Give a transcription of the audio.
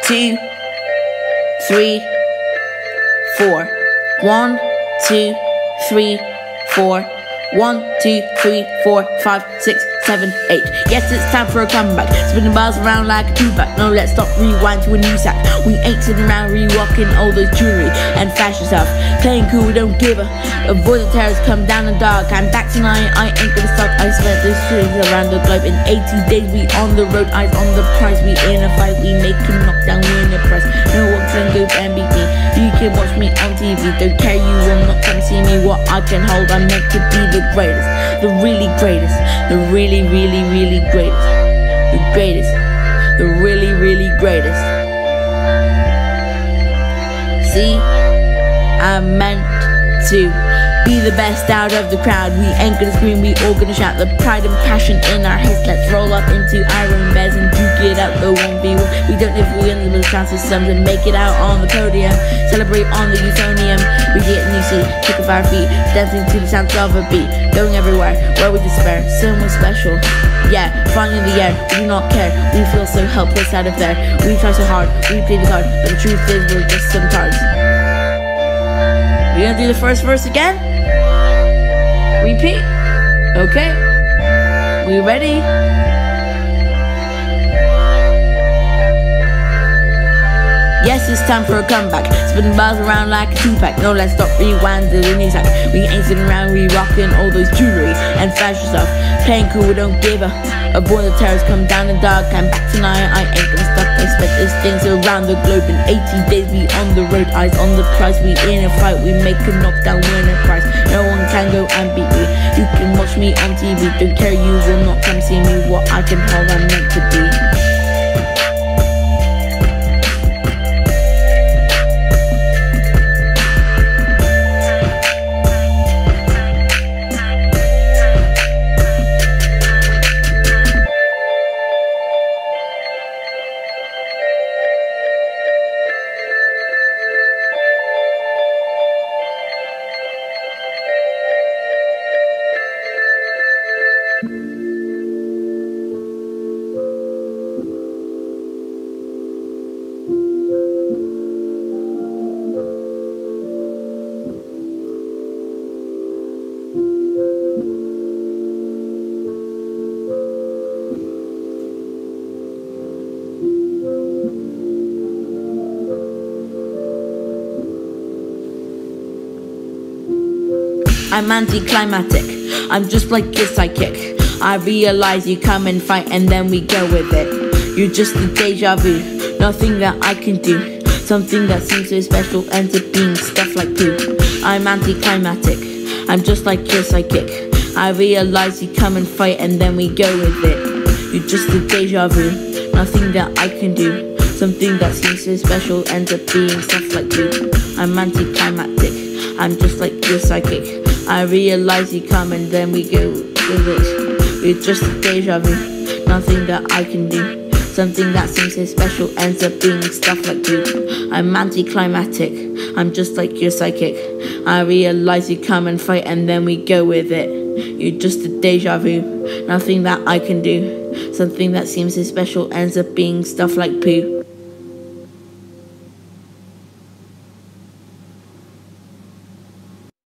2, 3, 4. 1, 2, 3, 4. 1, 2, 3, 4, 5, 6, 7, 8. Yes, it's time for a comeback. Spinning bars around like a two-back. No, let's stop, rewind to a new sack. We ain't sitting around re-rocking all those jewelry and fashion stuff. Playing cool, we don't give a. Avoid the terrors, come down the dark. I'm back tonight, I ain't gonna stop. I spent this series around the globe. In 80 days, we on the road, eyes on the prize. We in a fight, we make a knockdown, win a prize. No one can go and beat me. You can watch me on TV. Don't care, you will not come see me. What I can hold, I'm meant to be the greatest. The really greatest. The really, really, really greatest. The greatest. The really, really greatest. See, I'm meant to be the best out of the crowd. We ain't gonna scream, we all gonna shout. The pride and passion in our heads. Let's roll up into our own beds and duke it out the 1v1. We don't live within the chances some to make it out on the podium. Celebrate on the euphonium. We get new seat, kick off our feet, dancing to the sounds of a beat. Going everywhere, where we despair, someone special. Yeah, flying in the air, we do not care. We feel so helpless out of there. We try so hard, we play the card, but the truth is we're just some tards. We gonna do the first verse again? Repeat? Okay. We ready? Yes, it's time for a comeback. Spinning bars around like a two-pack. No, let's stop, rewind to the new sack. We ain't sitting around re-rocking all those jewelry and fashion stuff. Playing cool, we don't give a. Avoid the terrors, come down in dark. I'm back tonight, I ain't gonna stop. I spent these things around the globe. In 80 days, we on the road, eyes on the prize. We in a fight, we make a knockdown, win a prize. No one can go and beat me. You can watch me on TV. Don't care, you will not come see me. What I can hold, I'm meant to be. I'm anticlimactic, I'm just like your psychic. I realize you come and fight and then we go with it. You're just a deja vu, nothing that I can do. Something that seems so special ends up being stuff like poo. I'm anticlimactic, I'm just like your psychic. I realize you come and fight and then we go with it. You're just a deja vu, nothing that I can do. Something that seems so special ends up being stuff like poo. I'm anticlimactic, I'm just like your psychic. I realize you come and then we go with it. You're just a deja vu, nothing that I can do. Something that seems so special ends up being stuff like you. I'm anticlimactic, I'm just like your psychic. I realize you come and fight and then we go with it. You're just a deja vu, nothing that I can do. Something that seems so special ends up being stuff like poo.